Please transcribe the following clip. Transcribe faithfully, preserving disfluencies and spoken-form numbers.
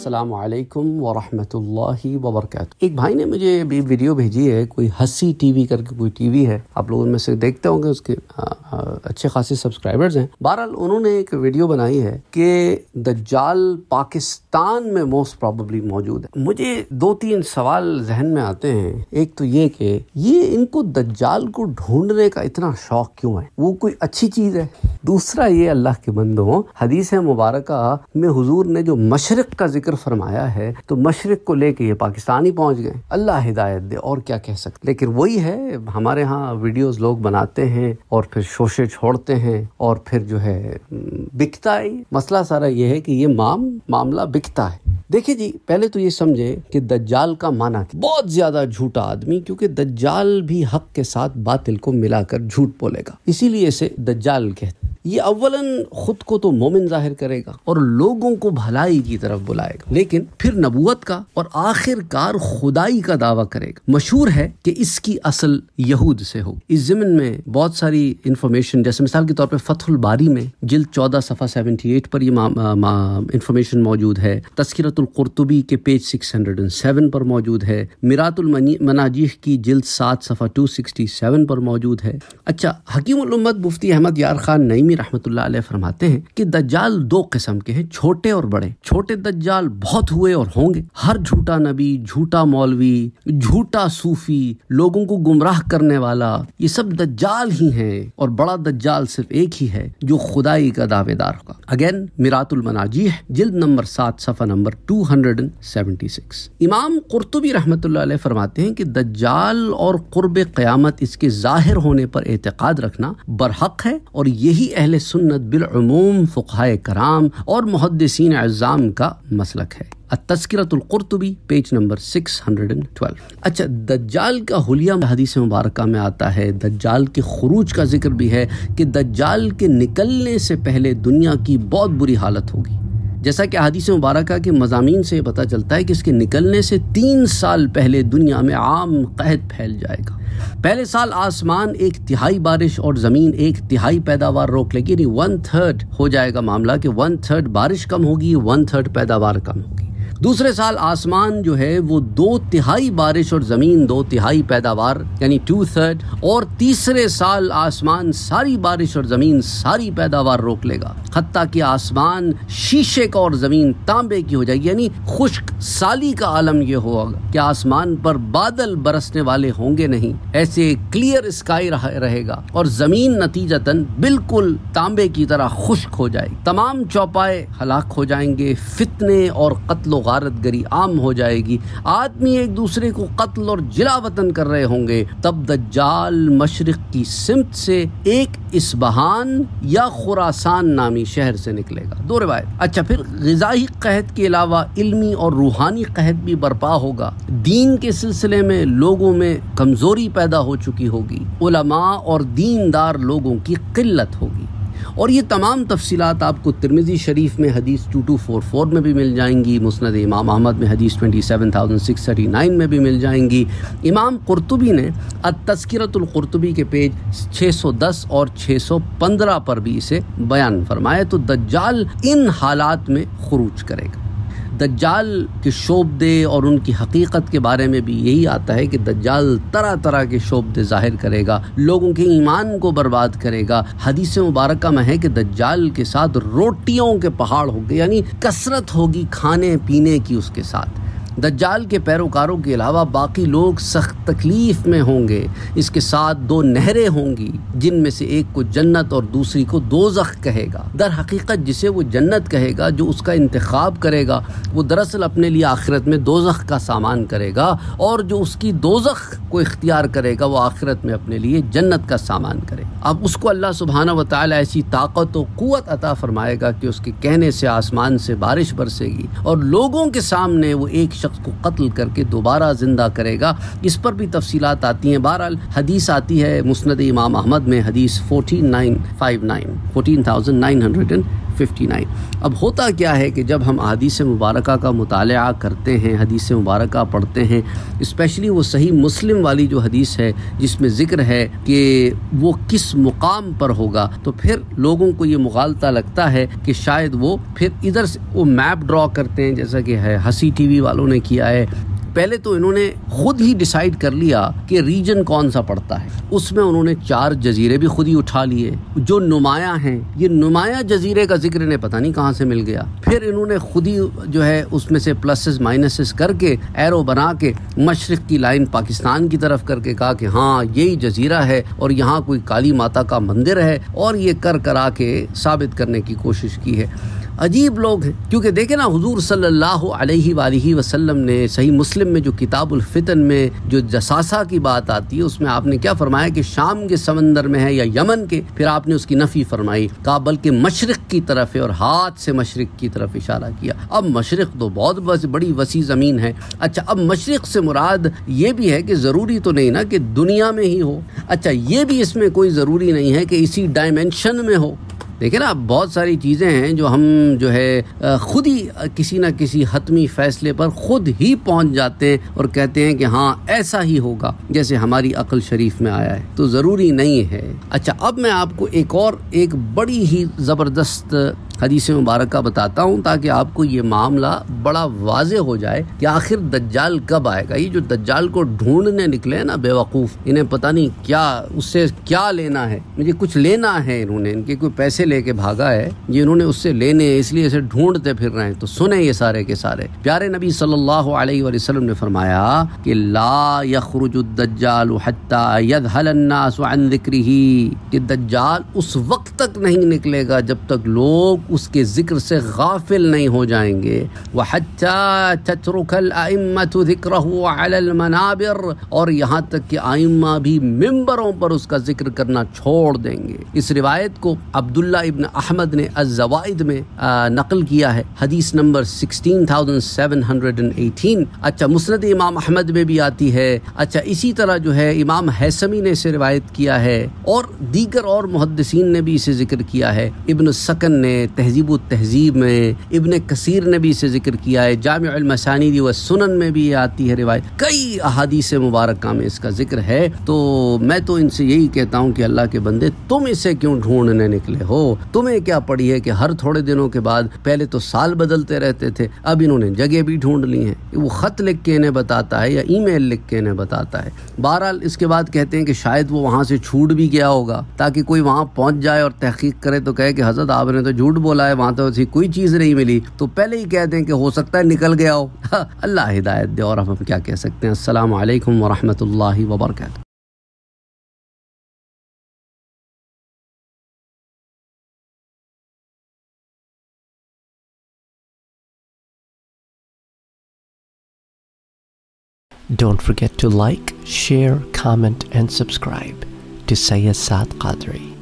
अस्सलामु अलैकुम वरहमतुल्लाहि वबरकातुहू। एक भाई ने मुझे भी वीडियो भेजी है, कोई हसी टीवी करके कोई टीवी है, आप लोग उनमें से देखते होंगे, उसके आ, आ, अच्छे खासे सब्सक्राइबर्स हैं। बहरहाल उन्होंने एक वीडियो बनाई है कि दज्जाल पाकिस्तान में मोस्ट प्रोबेबली मौजूद है। मुझे दो तीन सवाल जहन में आते हैं। एक तो ये कि ये इनको दज्जाल को ढूंढने का इतना शौक क्यों है, वो कोई अच्छी चीज है? दूसरा ये, अल्लाह के बंदों, हदीस मुबारका में हुजूर ने जो मशरिक का जिक्र फरमाया है, तो मशरिक को लेके ये पाकिस्तान ही पहुंच गए। अल्लाह हिदायत दे, और क्या कह सकते। लेकिन वही है, हमारे यहाँ वीडियोस लोग बनाते हैं और फिर शोशे छोड़ते हैं और फिर जो है बिकता है। मसला सारा ये है कि ये माम मामला बिकता है। देखिए जी, पहले तो ये समझे कि दज्जाल का माना बहुत ज्यादा झूठा आदमी, क्योंकि दज्जाल भी हक के साथ बातिल को मिलाकर झूठ बोलेगा, इसीलिए इसे दज्जाल कहते हैं। ये अव्वलन खुद को तो मोमिन जाहिर करेगा और लोगों को भलाई की तरफ बुलाएगा, लेकिन फिर नबूवत का और आखिरकार खुदाई का दावा करेगा। मशहूर है कि इसकी असल यहूद से हो। इस ज़िमन में बहुत सारी इंफॉर्मेशन, जैसे मिसाल के तौर पे फतहुल बारी में जिल्द चौदह सफ़ा अठहत्तर पर ये इंफॉर्मेशन मौजूद है। तज़किरतुल कुर्तुबी के पेज छह सौ सात पर मौजूद है। मिरातुल मनाजीह की जिल्द सात सफ़ा दो सौ सरसठ पर मौजूद है। अच्छा, हकीमुल उम्मत मुफ्ती अहमद यार खान नईमी रहमतुल्लाह अलैह फरमाते हैं कि दज्जाल दो किस्म के हैं, छोटे और बड़े। छोटे दज्जाल बहुत हुए और होंगे। हर झूठा नबी, झूठा मौलवी, झूठा सूफी, लोगों को गुमराह करने वाला, ये सब दज्जाल ही हैं। और बड़ा दज्जाल सिर्फ एक ही है जो खुदाई का दावेदार होगा। अगेन मिरातुल मनाजीह जिल्द नंबर सात सफ़ा नंबर दो सौ छिहत्तर। इमाम कुर्तुबी रहमतुल्लाह अलैह फरमाते हैं कि दज्जाल और कुर्ब क़यामत, इसके जाहिर होने पर एतकाद रखना बरहक है, और यही अहले सुन्नत बिल उमूम फुक़हाए कराम और मुहद्दिसीन अज़्ज़ाम का मसलक है। तज़किरतुल कुर्तुबी पेज नंबर छह सौ बारह। अच्छा, दज्जाल का हुलिया हदीस मुबारका में आता है। दज्जाल के खुरूज का जिक्र भी है कि दज्जाल के निकलने से पहले दुनिया की बहुत बुरी हालत होगी। जैसा कि हदीस मुबारका के मज़ामीन से पता चलता है कि इसके निकलने से तीन साल पहले दुनिया में आम कहत फैल जाएगा। पहले साल आसमान एक तिहाई बारिश और ज़मीन एक तिहाई पैदावार रोक लेगी, यानी वन थर्ड हो जाएगा मामला कि वन थर्ड बारिश कम होगी, वन थर्ड पैदावार कम होगी। दूसरे साल आसमान जो है वो दो तिहाई बारिश और ज़मीन दो तिहाई पैदावार, यानी टू थर्ड। और तीसरे साल आसमान सारी बारिश और ज़मीन सारी पैदावार रोक लेगा, हत्ता कि आसमान शीशे का और ज़मीन तांबे की हो जाएगी, यानी खुश्क साली का आलम ये होगा कि आसमान पर बादल बरसने वाले होंगे नहीं, ऐसे क्लियर स्काई रहेगा और ज़मीन नतीजतन बिल्कुल तांबे की तरह खुश्क हो जाएगी। तमाम चौपाए हलाक हो जाएंगे, फितने और कत्ल गारतगरी आम हो जाएगी, आदमी एक दूसरे को कत्ल और जिलावतन कर रहे होंगे। तब दज्जाल मशरिक की सिमत से एक इस्बहान या खुरासान नामी शहर से निकलेगा। दो रिवायत। अच्छा, फिर ग़िज़ाई कहत के अलावा इल्मी और रूहानी कहत भी बर्पा होगा। दीन के सिलसिले में लोगों में कमजोरी पैदा हो चुकी होगी, उलमा और दीनदार लोगों की किल्लत होगी। और ये तमाम तफसीलात आपको तिरमिज़ी शरीफ में हदीस बाईस सौ चौवालीस में भी मिल जाएंगी, मुस्नद इमाम अहमद में हदीस सत्ताईस हज़ार छह सौ उनतालीस में भी मिल जाएंगी। इमाम कुर्तुबी ने अत-तज़किरतुल कुर्तुबी के पेज छह सौ दस और छह सौ पंद्रह पर भी इसे बयान फरमाया। तो दज्जाल इन हालात में खुरूज करेगा। दज्जाल के शोबदे और उनकी हकीकत के बारे में भी यही आता है कि दज्जाल तरह तरह के शोबदे जाहिर करेगा, लोगों के ईमान को बर्बाद करेगा। हदीस मुबारका में है कि दज्जाल के साथ रोटियों के पहाड़ होंगे, यानी कसरत होगी खाने पीने की उसके साथ। दज्जाल के पैरोकारों के अलावा बाकी लोग सख्त तकलीफ में होंगे। इसके साथ दो नहरें होंगी, जिनमें से एक को जन्नत और दूसरी को दोज़ख कहेगा। दर हकीकत जिसे वो जन्नत कहेगा, जो उसका इंतखाब करेगा, वो दरअसल अपने लिए आखिरत में दोज़ख का सामान करेगा, और जो उसकी दोज़ख को इख्तियार करेगा वो आखिरत में अपने लिए जन्नत का सामान करेगा। अब उसको अल्लाह सुब्हानहू व तआला ऐसी ताकत और क़ुव्वत अता फरमाएगा कि उसके कहने से आसमान से बारिश बरसेगी और लोगों के सामने वो एक शख्स को कत्ल करके दोबारा ज़िंदा करेगा। इस पर भी तफसीलात आती हैं। बहरहाल हदीस आती है मुस्नद इमाम अहमद में, हदीस fourteen nine five nine fourteen thousand nine hundred and fifty nine. अब होता क्या है कि जब हम हदीस मुबारका का मुताला करते हैं, हदीस मुबारका पढ़ते हैं, स्पेशली वो सही मुस्लिम वाली जो हदीस है जिसमें ज़िक्र है कि वो किस मुकाम पर होगा, तो फिर लोगों को ये मुगालता लगता है कि शायद वो फिर इधर से वो मैप ड्रॉ करते हैं, जैसा कि है हसी टीवी वालों ने किया है। पहले तो इन्होंने खुद ही डिसाइड कर लिया कि रीजन कौन सा पड़ता है। उसमें उन्होंने चार जजीरे भी खुद ही उठा लिए जो नुमाया हैं। ये नुमाया जजीरे का जिक्र इन्हें पता नहीं कहाँ से मिल गया। फिर इन्होंने खुद ही जो है उसमें से प्लसेस माइनसेस करके एरो बना के मशरिक़ की लाइन पाकिस्तान की तरफ करके कहा कि हाँ यही जजीरा है और यहाँ कोई काली माता का मंदिर है, और ये कर करा के साबित करने की कोशिश की है। अजीब लोग हैं, क्योंकि देखें ना, हुजूर सल्लल्लाहु अलैहि वालिहि वसल्लम ने सही मुस्लिम में जो किताबुल फितन में जो जसासा की बात आती है उसमें आपने क्या फरमाया कि शाम के समंदर में है या यमन के, फिर आपने उसकी नफ़ी फरमाई, कहा बल्कि मशरिक़ की तरफ है और हाथ से मशरिक़ की तरफ इशारा किया। अब मशरिक़ तो बहुत बस बड़ी वसी ज़मीन है। अच्छा, अब मशरिक़ से मुराद ये भी है कि ज़रूरी तो नहीं ना कि दुनिया में ही हो। अच्छा, ये भी इसमें कोई ज़रूरी नहीं है कि इसी डायमेंशन में हो। देखिए ना, बहुत सारी चीज़ें हैं जो हम जो है ख़ुद ही किसी न किसी हतमी फ़ैसले पर ख़ुद ही पहुंच जाते हैं और कहते हैं कि हाँ ऐसा ही होगा, जैसे हमारी अक्ल शरीफ में आया है, तो ज़रूरी नहीं है। अच्छा, अब मैं आपको एक और एक बड़ी ही ज़बरदस्त हदीस मुबारक बताता हूँ ताकि आपको ये मामला बड़ा वाज़े हो जाए कि आखिर दज्जाल कब आएगा। ये जो दज्जाल को ढूंढने निकले हैं ना बेवकूफ़, इन्हें पता नहीं क्या उससे क्या लेना है। मुझे कुछ लेना है, इन्होंने इनके कोई पैसे लेके भागा है, ये इन्होंने उससे लेने हैं, इसलिए इसे ढूंढते फिर रहे हैं। तो सुने ये सारे के सारे। प्यारे नबी सल्लल्लाहु अलैहि वसल्लम ने फरमाया कि ला यखरुजु दज्जाल हत्ता यदहल अन्नास अन ज़िक्रिही, कि दज्जाल उस वक्त तक नहीं निकलेगा जब तक लोग उसके जिक्र से गाफिल नहीं हो जाएंगे। वहत्ता तत्रुकल अइम्मतु ज़िक्रहु अलल मनाबिर, और यहाँ तक कि आइम्मा भी मिंबरों पर उसका जिक्र करना छोड़ देंगे। इस रिवायत को अब्दुल्ला इब्न अहमद ने अज़्ज़वाइद में आ, नकल किया है, हदीस number sixteen thousand seven hundred eighteen. अच्छा, मुस्नद इमाम अहमद में भी आती है। अच्छा, इसी तरह जो है इमाम हैसमी ने इसे रिवायत किया है और दीगर और मुहद्दिसीन ने भी इसे जिक्र किया है। इब्न सकन ने तहज़ीबुत तहज़ीब में, इब्न कसीर ने भी इसे जिक्र किया है, जामिउल मसानीद व सुनन में भी ये आती है रिवायत। कई अहादीस मुबारक में इसका जिक्र है। तो मैं तो इनसे यही कहता हूँ कि अल्लाह के बंदे, तुम इसे क्यों ढूंढने निकले हो? तुम्हें क्या पड़ी है कि हर थोड़े दिनों के बाद, पहले तो साल बदलते रहते थे, अब इन्होंने जगह भी ढूंढ ली हैं। वो ख़त लिख के इन्हें बताता है या ईमेल लिख के इन्हें बताता है। बहरहाल इसके बाद कहते हैं कि शायद वो वहाँ से छूट भी गया होगा, ताकि कोई वहाँ पहुँच जाए और तहकीक करे तो कहे कि हज़रत आपने तो झूठ बोला है, वहाँ तो ऐसी कोई चीज़ नहीं मिली। तो पहले ही कह दें कि हो सकता है निकल गया हो। अल्लाह हिदायत दे, और हम क्या कह सकते हैं। अस्सलामु अलैकुम व रहमतुल्लाहि व बरकातहू। Don't forget to like, share, comment and subscribe to Sayyid Saad Qadri.